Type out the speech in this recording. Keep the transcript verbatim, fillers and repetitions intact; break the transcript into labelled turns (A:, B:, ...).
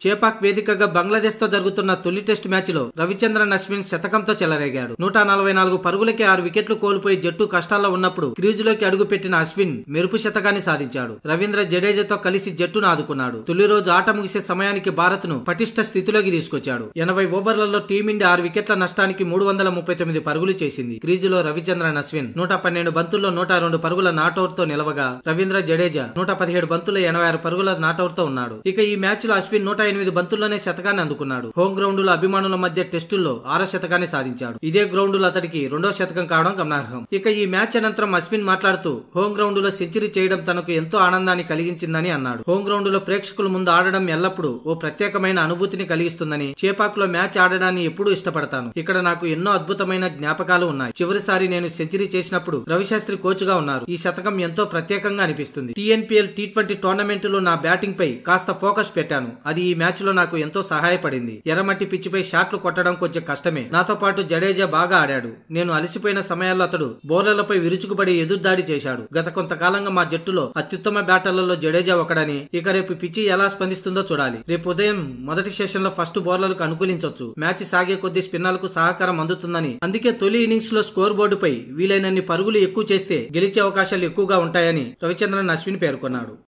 A: చేపాక్ వేదికగా బంగ్లాదేశ్ తో జరుగుతున్న తొలి టెస్ట్ మ్యాచ్ లో రవిచంద్రన్ అశ్విన్ శతకంతో చెలరేగాడు. నూట నలభై నాలుగు పరుగులకే ఆరు వికెట్లు కోల్పోయి జట్టు కష్టాల్లో ఉన్నప్పుడు క్రీజులోకి అడుగుపెట్టిన అశ్విన్ మెరుపు శతకాన్ని సాధించాడు. రవీంద్ర జడేజాతో కలిసి జట్టును ఆదుకున్నాడు. తొలి రోజు ఆట ముగిసే సమయానికి భారత్ ను పటిష్ట స్థితిలోకి తీసుకొచ్చాడు. ఎనభై ఓవర్లలో టీమిండియా ఆరు వికెట్ల నష్టానికి మూడు వందల ముప్పై తొమ్మిది పరుగులు చేసింది. క్రీజులో రవిచంద్రన్ అశ్విన్ నూట పన్నెండు బంతుల్లో నూట రెండు పరుగుల నాటౌట్ తో నిలవగా రవీంద్ర జడేజా నూట పదిహేడు బంతుల్లో ఎనభై ఆరు పరుగుల నాటౌట్ తో ఉన్నాడు. ఇక ఈ మ్యాచ్ లో అశ్విన్ నూట ఎనిమిది బంతుల్లోనే శతకాన్ని అందుకున్నాడు. హోం గ్రౌండ్ లో అభిమానుల మధ్య టెస్టుల్లో ఆరో శతకాన్ని సాధించాడు. ఇదే గ్రౌండ్ లో అతడికి రెండో శతకం కావడం గమనార్హం. ఇక ఈ మ్యాచ్ అనంతరం అశ్విన్ మాట్లాడుతూ హోం గ్రౌండ్ లో సెంచరీ చేయడం తనకు ఎంతో ఆనందాన్ని కలిగించిందని అన్నాడు. హోం గ్రౌండ్ లో ప్రేక్షకుల ముందు ఆడడం ఎల్లప్పుడూ ఓ ప్రత్యేకమైన అనుభూతిని కలిగిస్తుందని, చేపాక్ లో మ్యాచ్ ఆడడాన్ని ఎప్పుడూ ఇష్టపడతాను. ఇక్కడ నాకు ఎన్నో అద్భుతమైన జ్ఞాపకాలు ఉన్నాయి. చివరిసారి నేను సెంచరీ చేసినప్పుడు రవిశాస్త్రి కోచ్ గా ఉన్నారు. ఈ శతకం ఎంతో ప్రత్యేకంగా అనిపిస్తుంది. టీఎన్పీఎల్ టీ ట్వంటీ టోర్నమెంట్ లో నా బ్యాటింగ్ పై కాస్త ఫోకస్ పెట్టాను. అది ఈ మ్యాచ్ లో నాకు ఎంతో సహాయపడింది. ఎర్రమట్టి పిచ్చిపై షాట్లు కొట్టడం కొంచెం కష్టమే. నాతో పాటు జడేజా బాగా ఆడాడు. నేను అలసిపోయిన సమయాల్లో అతడు బౌలర్లపై విరుచుకుపడి ఎదురుదాడి చేశాడు. గత కొంతకాలంగా మా జట్టులో అత్యుత్తమ బ్యాటర్లలో జడేజా ఒకడని, ఇక రేపు పిచ్చి ఎలా స్పందిస్తుందో చూడాలి. రేపు ఉదయం మొదటి సెషన్ లో ఫస్ట్ బౌలర్లకు అనుకూలించవచ్చు. మ్యాచ్ సాగే కొద్ది స్పిన్నర్లకు సహకారం అందుతుందని, అందుకే తొలి ఇన్నింగ్స్ లో స్కోర్ బోర్డుపై వీలైనన్ని పరుగులు ఎక్కువ చేస్తే గెలిచే అవకాశాలు ఎక్కువగా ఉంటాయని రవిచంద్రన్ అశ్విన్ పేర్కొన్నాడు.